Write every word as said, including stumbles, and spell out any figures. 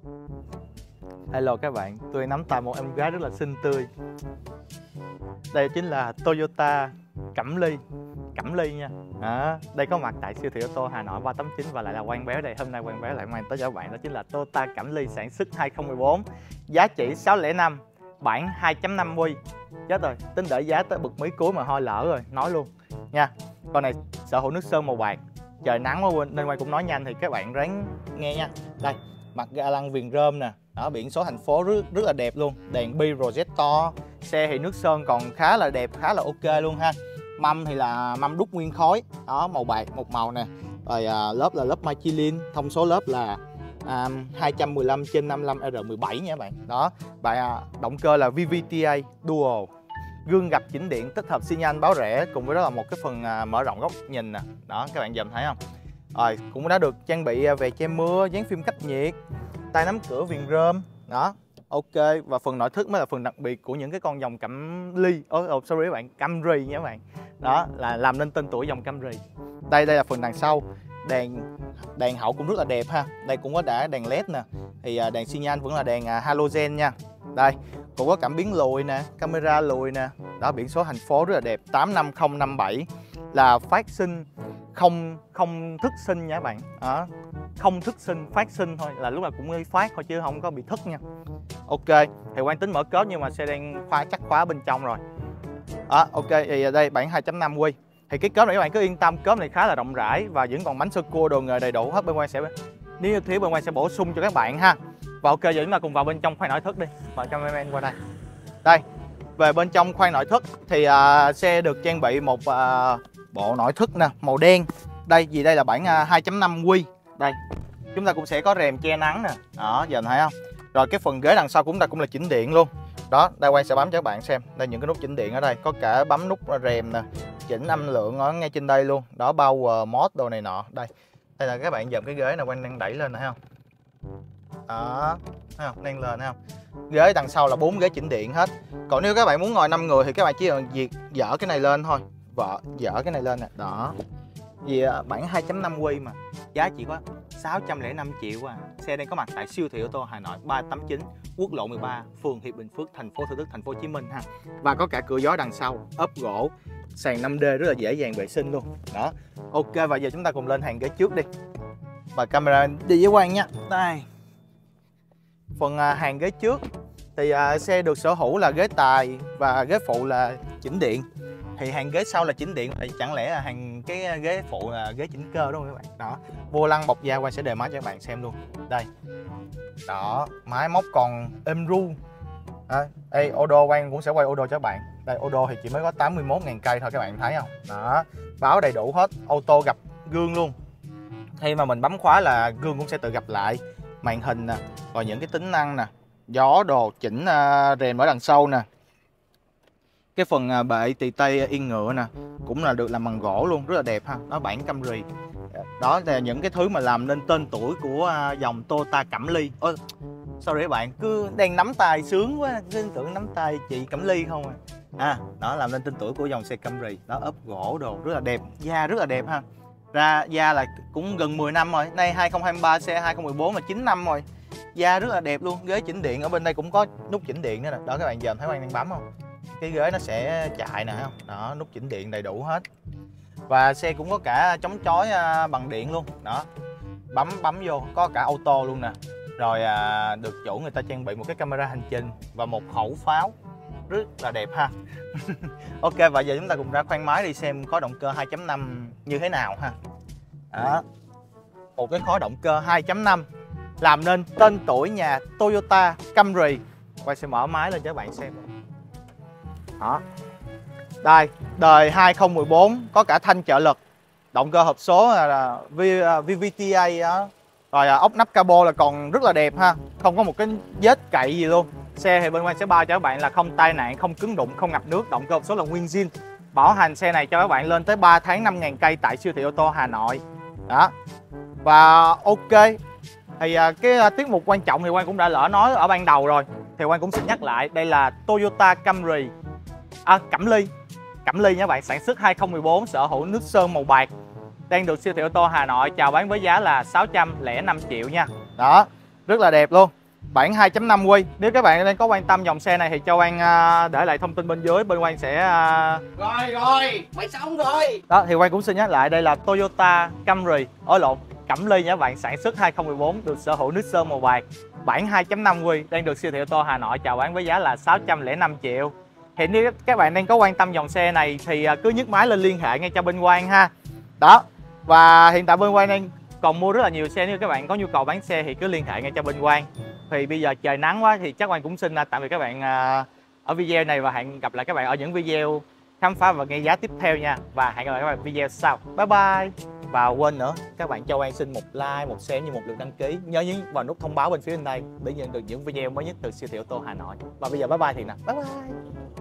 Hello các bạn, tôi nắm tay một em gái rất là xinh tươi. Đây chính là Toyota Cẩm Ly. Cẩm Ly nha. À, đây có mặt tại siêu thị ô tô Hà Nội ba tám chín và lại là Quang Béo đây. Hôm nay Quang Béo lại mang tới cho các bạn đó chính là Toyota Cẩm Ly sản xuất hai không một bốn, giá trị sáu không năm, bản hai chấm năm quy. Chết rồi, tính đợi giá tới bực mí cuối mà thôi lỡ rồi, nói luôn nha. Con này sở hữu nước sơn màu bạc. Trời nắng quá nên Quang cũng nói nhanh thì các bạn ráng nghe nha. Đây, mặt ga lăng viền rơm nè. Đó, biển số thành phố rất, rất là đẹp luôn. Đèn bi projector. Xe thì nước sơn còn khá là đẹp, khá là ok luôn ha. Mâm thì là mâm đúc nguyên khối. Đó, màu bạc, một màu nè. Rồi à, lớp là lớp Michelin. Thông số lớp là à, hai trăm mười lăm trên năm mươi lăm R mười bảy nha các bạn. Đó, và à, động cơ là vê vê tê a Dual. Gương gập chỉnh điện tích hợp xi nhan báo rẽ, cùng với đó là một cái phần à, mở rộng góc nhìn nè. Đó, các bạn dòm thấy không? Rồi, cũng đã được trang bị về che mưa, dán phim cách nhiệt, tay nắm cửa viền rơm. Đó, ok. Và phần nội thất mới là phần đặc biệt của những cái con dòng Cẩm Ly, oh, oh, sorry các bạn, Camry nha các bạn. Đó, là làm nên tên tuổi dòng Camry. Đây, đây là phần đằng sau. Đèn đèn hậu cũng rất là đẹp ha. Đây cũng có đã đèn led nè. Thì đèn xi nhan vẫn là đèn halogen nha. Đây, cũng có cảm biến lùi nè, camera lùi nè. Đó, biển số thành phố rất là đẹp, tám năm không năm bảy. Là phát sinh không không thức sinh nha các bạn. Đó, không thức sinh, phát sinh thôi, là lúc nào cũng phát thôi chứ không có bị thức nha. Ok, thì Quang tính mở cốp nhưng mà xe đang khóa chắc khóa bên trong rồi. Đó, ok, thì đây bản hai chấm năm quy. Thì cái cốp này các bạn cứ yên tâm, cốp này khá là rộng rãi và vẫn còn bánh sơ cua đồ nghề đầy đủ hết. Bên Quang sẽ nếu thiếu bên Quang sẽ bổ sung cho các bạn ha. Và ok, giờ chúng ta cùng vào bên trong khoang nội thất đi. Mời cameraman qua đây. Đây, về bên trong khoang nội thất thì uh, xe được trang bị một uh, bộ nội thất nè, màu đen. Đây, vì đây là bản uh, hai chấm năm quy. Đây, chúng ta cũng sẽ có rèm che nắng nè. Đó, giờ thấy không? Rồi cái phần ghế đằng sau cũng ta cũng là chỉnh điện luôn. Đó, đây Quang sẽ bấm cho các bạn xem. Đây, những cái nút chỉnh điện ở đây, có cả bấm nút rèm nè, chỉnh âm lượng ở ngay trên đây luôn. Đó, power mode đồ này nọ. Đây, đây là các bạn dòm cái ghế này Quang đang đẩy lên này, thấy không? Đó, thấy không? Đang lên thấy không? Ghế đằng sau là bốn ghế chỉnh điện hết. Còn nếu các bạn muốn ngồi năm người thì các bạn chỉ cần việc dỡ cái này lên thôi. Vợ dỡ cái này lên nè. Đó. Vì bản hai chấm năm quy mà giá chỉ có sáu trăm lẻ năm triệu à. Xe đang có mặt tại siêu thị ô tô Hà Nội ba tám chín, quốc lộ mười ba, phường Hiệp Bình Phước, thành phố Thủ Đức, thành phố Hồ Chí Minh ha. Và có cả cửa gió đằng sau, ốp gỗ, sàn năm D rất là dễ dàng vệ sinh luôn. Đó. Ok, và giờ chúng ta cùng lên hàng ghế trước đi. Và camera đi với Quang nha. Đây. Phần hàng ghế trước thì uh, xe được sở hữu là ghế tài và ghế phụ là chỉnh điện. Thì hàng ghế sau là chỉnh điện, thì chẳng lẽ là hàng cái ghế phụ là ghế chỉnh cơ đúng không các bạn? Đó, vô lăng bọc da Quang sẽ đề máy cho các bạn xem luôn. Đây, đó, máy móc còn êm ru. À, đây, ô đô Quang cũng sẽ quay ô đô cho các bạn. Đây, ô đô thì chỉ mới có tám mươi mốt ngàn cây thôi, các bạn thấy không? Đó, báo đầy đủ hết, ô tô gập gương luôn. Khi mà mình bấm khóa là gương cũng sẽ tự gập lại. Màn hình nè, rồi những cái tính năng nè, gió đồ, chỉnh uh, rèm ở đằng sau nè. Cái phần uh, bệ tì tây yên ngựa nè cũng là được làm bằng gỗ luôn, rất là đẹp ha. Đó, bản Camry. Đó là những cái thứ mà làm nên tên tuổi của uh, dòng Toyota Cẩm Ly. Ôi, sorry các bạn, cứ đang nắm tay sướng quá, cứ tưởng nắm tay chị Cẩm Ly không à. À, đó làm nên tên tuổi của dòng xe Camry. Đó, ốp gỗ đồ rất là đẹp, da rất là đẹp ha. Ra da là cũng gần mười năm rồi. Nay hai không hai ba, xe hai không một bốn là chín năm rồi. Da rất là đẹp luôn. Ghế chỉnh điện ở bên đây cũng có nút chỉnh điện nữa nè. Đó, các bạn dòm thấy Quang đang bấm không? Cái ghế nó sẽ chạy nè, thấy không? Đó, nút chỉnh điện đầy đủ hết. Và xe cũng có cả chống chói bằng điện luôn. Đó, bấm bấm vô có cả auto luôn nè. Rồi à, được chủ người ta trang bị một cái camera hành trình và một khẩu pháo rất là đẹp ha. Ok, và giờ chúng ta cùng ra khoang máy đi xem khối động cơ hai chấm năm như thế nào ha. Đó, một cái khối động cơ hai chấm năm làm nên tên tuổi nhà Toyota Camry. Quay sẽ mở máy lên cho các bạn xem. Đó, đây, đời hai không một bốn, có cả thanh trợ lực, động cơ hộp số là vê vê tê a đó. Rồi ốc nắp cabo là còn rất là đẹp ha, không có một cái vết cậy gì luôn. Xe thì bên Quang sẽ bao cho các bạn là không tai nạn, không cứng đụng, không ngập nước, động cơ hộp số là nguyên zin. Bảo hành xe này cho các bạn lên tới ba tháng năm ngàn cây tại siêu thị ô tô Hà Nội. Đó. Và ok, thì cái tiết mục quan trọng thì Quang cũng đã lỡ nói ở ban đầu rồi, thì Quang cũng xin nhắc lại, đây là Toyota Camry, à, Cẩm Ly, Cẩm Ly nha các bạn, sản xuất hai không một bốn, sở hữu nước sơn màu bạc, đang được siêu thị ô tô Hà Nội chào bán với giá là sáu trăm lẻ năm triệu nha. Đó, rất là đẹp luôn. Bản hai chấm năm quy. Nếu các bạn đang có quan tâm dòng xe này thì cho Quang à, để lại thông tin bên dưới, bên Quang sẽ à... Rồi rồi, mày xong rồi. Đó thì Quang cũng xin nhắc lại, đây là Toyota Camry, ối lộn, Cẩm Ly nha các bạn, sản xuất hai không một bốn, được sở hữu nít sơn màu bạc, bản hai chấm năm quy, đang được siêu thị ô tô Hà Nội chào bán với giá là sáu trăm lẻ năm triệu. Thì nếu các bạn đang có quan tâm dòng xe này thì cứ nhấc máy lên liên hệ ngay cho bên Quang ha. Đó. Và hiện tại bên Quang đang còn mua rất là nhiều xe, nếu các bạn có nhu cầu bán xe thì cứ liên hệ ngay cho bên Quang. Thì bây giờ trời nắng quá thì chắc Quang cũng xin tạm biệt các bạn ở video này, và hẹn gặp lại các bạn ở những video khám phá và nghe giá tiếp theo nha. Và hẹn gặp lại các bạn video sau. Bye bye. Và quên nữa, các bạn cho Quang xin một like, một share như một lượt đăng ký. Nhớ nhấn vào nút thông báo bên phía bên đây để nhận được những video mới nhất từ siêu thị ô tô Hà Nội. Và bây giờ bye bye Thiện nè. Bye bye.